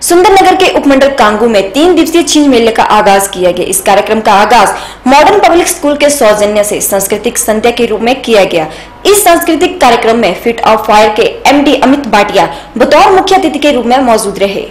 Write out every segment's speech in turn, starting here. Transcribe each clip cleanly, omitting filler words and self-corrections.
सुंदरनगर के उपमंडल कांगू में 3 दिवसीय छींज मेले का आगाज किया गया। इस कार्यक्रम का आगाज मॉडर्न पब्लिक स्कूल के सौजन्य से सांस्कृतिक संध्या के रूप में किया गया। इस सांस्कृतिक कार्यक्रम में फिट ऑफ फायर के एमडी अमित भाटिया बतौर मुख्य अतिथि के रूप में मौजूद रहे।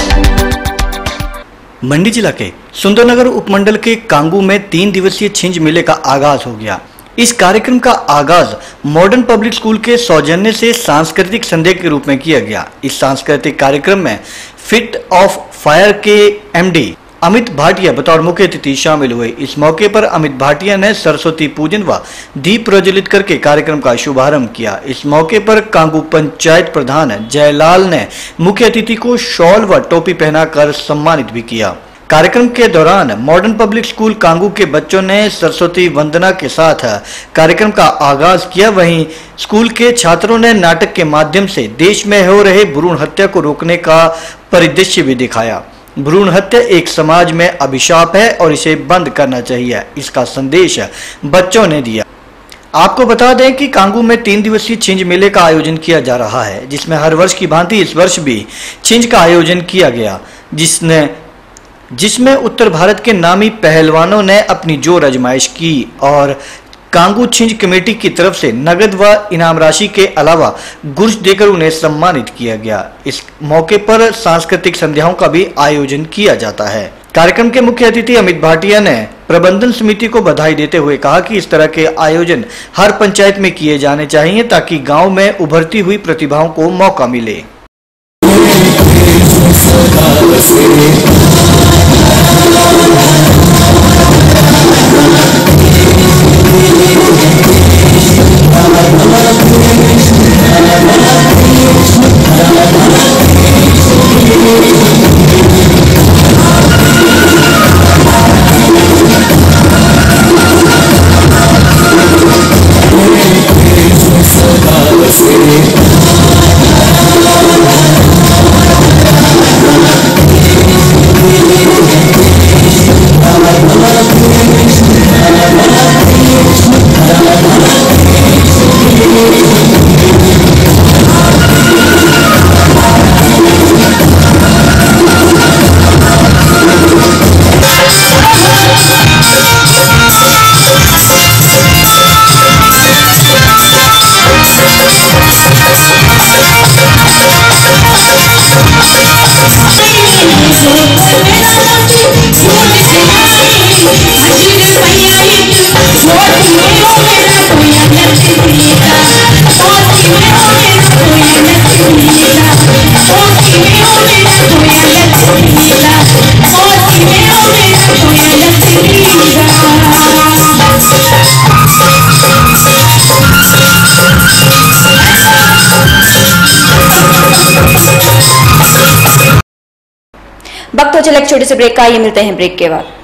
मंडी जिला के सुंदरनगर उपमंडल के कांगू में 3 दिवसीय छींज मेले का आगाज हो गया। इस कार्यक्रम का आगाज मॉडर्न पब्लिक स्कूल के सौजन्य से सांस्कृतिक संध्या के रूप में किया गया। इस सांस्कृतिक कार्यक्रम में फिट ऑफ फायर के एमडी अमित भाटिया बतौर मुख्य अतिथि शामिल हुए। इस मौके पर अमित भाटिया ने सरस्वती पूजन व दीप प्रज्वलित करके कार्यक्रम का शुभारंभ किया। इस मौके पर कांगू पंचायत प्रधान जयलाल ने मुख्य अतिथि को शॉल व टोपी पहनाकर सम्मानित भी किया। कार्यक्रम के दौरान मॉडर्न पब्लिक स्कूल कांगू के बच्चों ने सरस्वती वंदना के साथ कार्यक्रम का आगाज किया। वहीं स्कूल के छात्रों ने नाटक के माध्यम से देश में हो रहे भ्रूण हत्या को रोकने का परिदृश्य भी दिखाया। भ्रूण हत्या एक समाज में अभिशाप है और इसे बंद करना चाहिए, इसका संदेश बच्चों ने दिया। आपको बता दें कि कांगू में 3 दिवसीय छींज मेले का आयोजन किया जा रहा है, जिसमें हर वर्ष की भांति इस वर्ष भी छींज का आयोजन किया गया, जिसमें उत्तर भारत के नामी पहलवानों ने अपनी जोर आजमाइश की और कांगू छींज कमेटी की तरफ से नगद व इनाम राशि के अलावा गुर्ज देकर उन्हें सम्मानित किया गया। इस मौके पर सांस्कृतिक संध्याओं का भी आयोजन किया जाता है। कार्यक्रम के मुख्य अतिथि अमित भाटिया ने प्रबंधन समिति को बधाई देते हुए कहा कि इस तरह के आयोजन हर पंचायत में किए जाने चाहिए ताकि गाँव में उभरती हुई प्रतिभाओं को मौका मिले। वक्त हो चला एक छोटे से ब्रेक का, ये मिलते हैं ब्रेक के बाद।